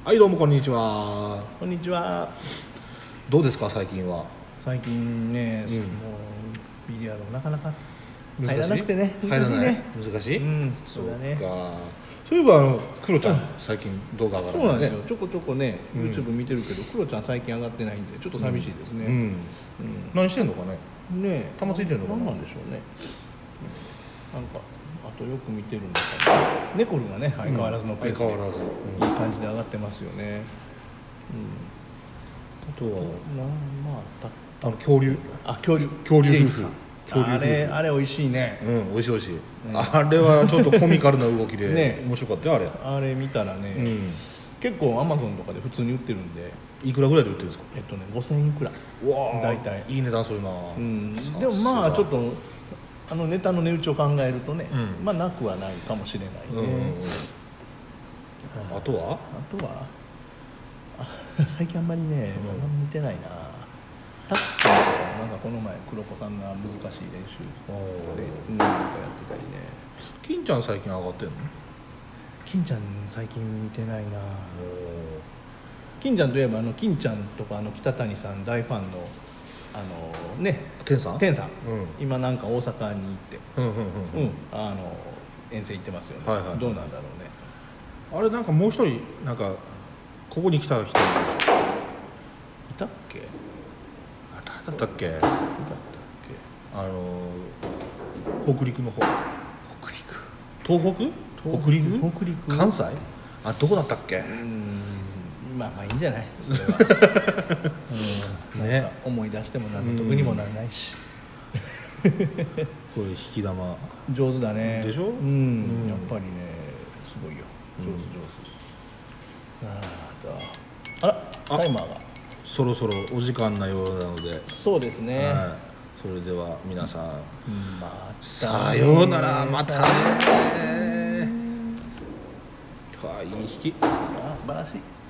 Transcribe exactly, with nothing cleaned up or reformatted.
はい、どうもこんにちは。 こんにちは。 どうですか最近は。 最近ね、 うんもうビリヤードなかなか難しい入らなくてね、 入らないね。 難しい、 うんそうそうだねか。そういえばあのクロちゃん、最近動画上がらそうなんですよ。ちょこちょこね、 うん YouTube 見てるけど、クロちゃん最近上がってないんで、ちょっと寂しいですね。 うん、 うん何してんのかね。 ねえ、 玉ついてんのかななんなんでしょうね。なんかあとよく見てるんだけど、ネコルがね相変わらずのペースで、 相変わらず、うんいい感じで上がってますよね。 あとはうん。なまあたあの恐竜あ恐竜恐竜夫婦秀樹さん恐竜夫婦あれあれ美味しいね。 うん美味しい美味しい、あれはちょっとコミカルな動きで、 ね面白かったよあれ。 あれ見たらね、 うん結構アマゾンとかで普通に売ってるんで、 いくらぐらいで売ってるんですか。 えっとねごせんえんくらい。 うわー大体いい値段するな。 うんさすがでもまあちょっとあのネタの値打ちを考えるとね、 うんまあなくはないかもしれないうんうんうんね。 あとはあとはあ最近あんまりね、 うんあんまり見てないな。タックとかなんかこの前黒子さんが難しい練習おーで、うん、なんかやってたりね。 金ちゃん最近上がってんの。 金ちゃん最近見てないな。金ちゃんといえばあの金ちゃんとかあの北谷さん大ファンのあのね天さん天さん、 うん今なんか大阪に行って、 うんうんうんううんん、あの遠征行ってますよね、 はいはいはいどうなんだろうね。 あれなんかもう一人なんかここに来た人いるでしょ。 いたっけいあ誰だったっけ。 たっあの北陸の方。 け北陸東北東北陸北陸関西あどこだったっけ。 うんまあまあいいんじゃないそれは、うん、 ねなんか思い出しても何の得にもならないし、 これ引き玉上手だねでしょうん、 うんやっぱりねすごいよ上手上手、あーだあらタイマーがそろそろお時間なようなので、 そうですね、 はい、それでは皆さんうんまたさようならまたね。はいいい引き。 あー素晴らしい。